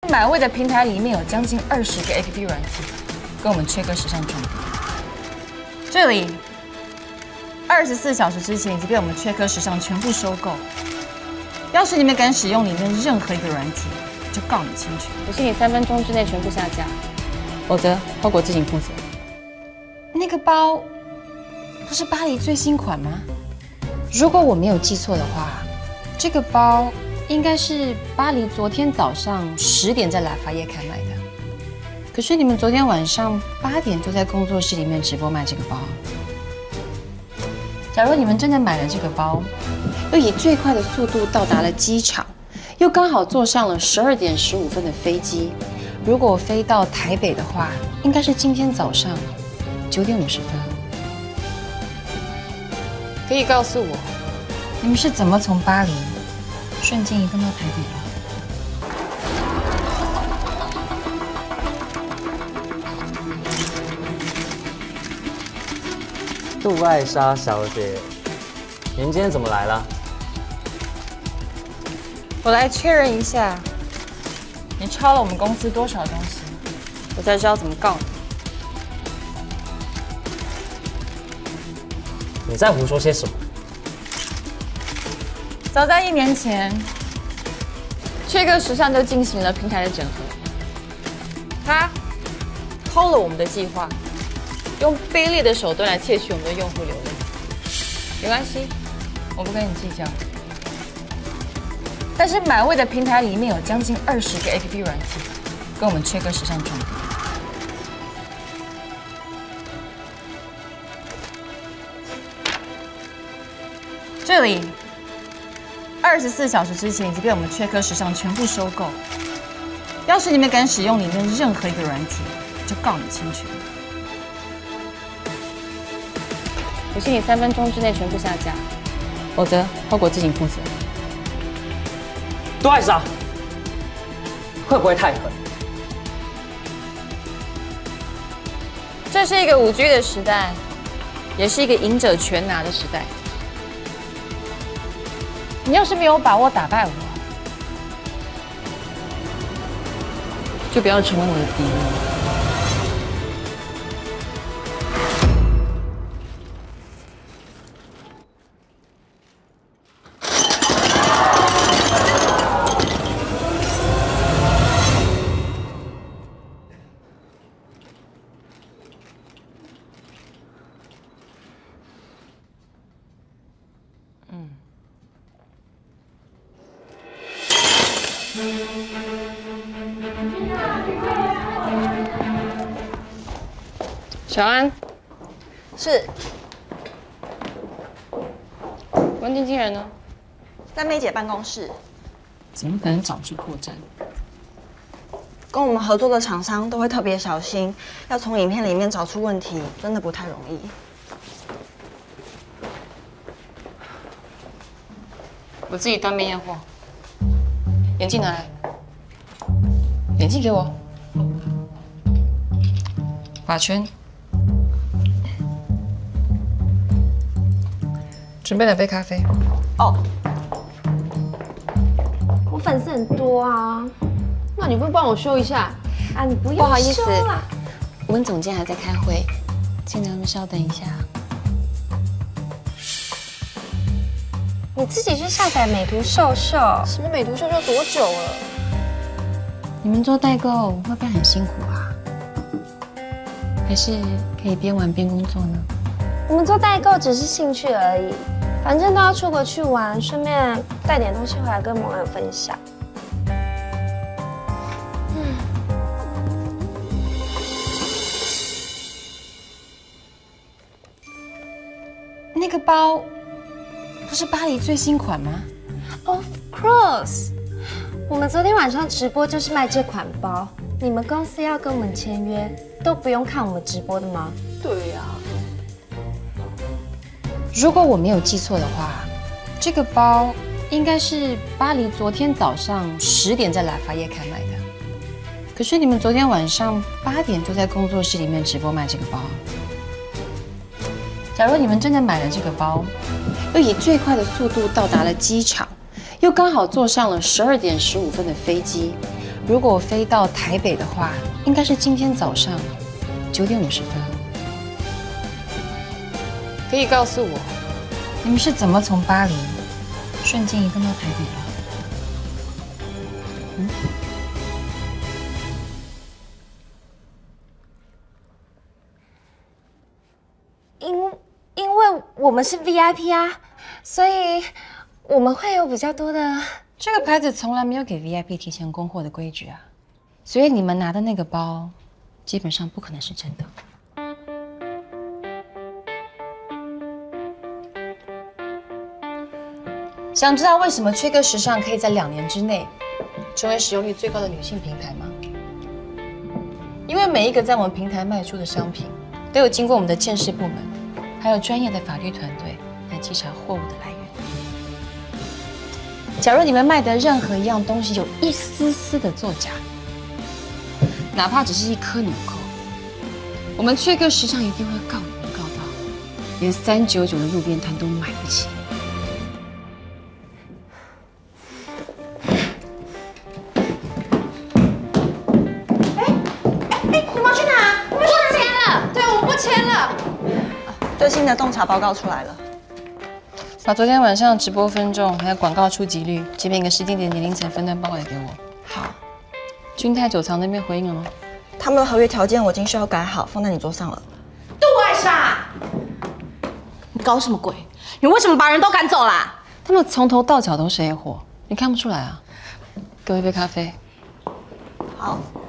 买位的平台里面有将近20个 APP 软体，跟我们缺个时尚重叠。这里24小时之前已经被我们缺科时尚全部收购。要是你们敢使用里面任何一个软体，就告你侵权。 我请你3分钟之内全部下架，否则后果自行负责。 那个包不是巴黎最新款吗？如果我没有记错的话，这个包应该是巴黎昨天早上10点在拉法叶开卖的。可是你们昨天晚上8点就在工作室里面直播卖这个包。假如你们真的买了这个包，又以最快的速度到达了机场，又刚好坐上了12点15分的飞机，如果我飞到台北的话，应该是今天早上9点50分。可以告诉我，你们是怎么从巴黎瞬间移动到台北的？ 杜艾莎小姐，您今天怎么来了？ 我来确认一下，你抄了我们公司多少东西，我才知道怎么告你。 你在胡说些什么？ 早在1年前，缺个时尚就进行了平台的整合，他偷了我们的计划，用卑劣的手段来窃取我们的用户流量。没关系，我不跟你计较。但是买位的平台里面有将近20个 APP 软体，跟我们缺个时尚重叠。这里24小时之前已经被我们缺科时尚全部收购。要是你们敢使用里面任何一个软体，就告你侵权。 我请你3分钟之内全部下架，否则后果自行负责。 杜艾莎，会不会太狠？ 这是一个5G 的时代，也是一个赢者全拿的时代。你要是没有把握打败我，就不要成为我的敌人。 小安， 是， 文经纪人呢？ 在妹姐办公室。 怎么可能找出破绽？ 跟我们合作的厂商都会特别小心，要从影片里面找出问题，真的不太容易。 我自己端面验货。眼镜拿来，眼镜给我。把圈。准备2杯咖啡。 哦， 我粉丝很多啊，那你不帮我修一下啊？你不用， 不好意思修啦， 温总监还在开会，请你们稍等一下。 你自己去下载美图秀秀。 什么美图秀秀多久了？ 你们做代购会不会很辛苦啊？还是可以边玩边工作呢？ 我们做代购只是兴趣而已，反正都要出国去玩，顺便带点东西回来跟网友分享。 那个包不是巴黎最新款吗？ Of course， 我们昨天晚上直播就是卖这款包。你们公司要跟我们签约，都不用看我们直播的吗？ 对呀。 如果我没有记错的话，这个包应该是巴黎昨天早上10点在拉法叶开卖的。可是你们昨天晚上8点就在工作室里面直播卖这个包。假如你们真的买了这个包，又以最快的速度到达了机场，又刚好坐上了12点15分的飞机， 如果我飞到台北的话，应该是今天早上9点50分。可以告诉我，你们是怎么从巴黎瞬间移动到台北的？ 因为我们是 VIP 啊，所以我们会有比较多的。 这个牌子从来没有给 VIP 提前供货的规矩啊，所以你们拿的那个包，基本上不可能是真的。想知道为什么缺哥时尚可以在2年之内成为使用率最高的女性平台吗？因为每一个在我们平台卖出的商品，都有经过我们的鉴识部门，还有专业的法律团队来稽查货物的来源。假如你们卖的任何一样东西有一丝丝的作假，哪怕只是一颗纽扣，我们缺哥时尚一定会告你们告到连399的路边摊都买不起。 最新的洞察报告出来了， 把昨天晚上直播分众还有广告触及率，即便一个时间点年龄层分段报告也给我。 好， 君泰酒藏那边回应了吗？ 他们的合约条件我已经需要改好，放在你桌上了。 杜艾莎，你搞什么鬼？你为什么把人都赶走啦？ 他们从头到脚都是 A 货，你看不出来啊？给我一杯咖啡。 好。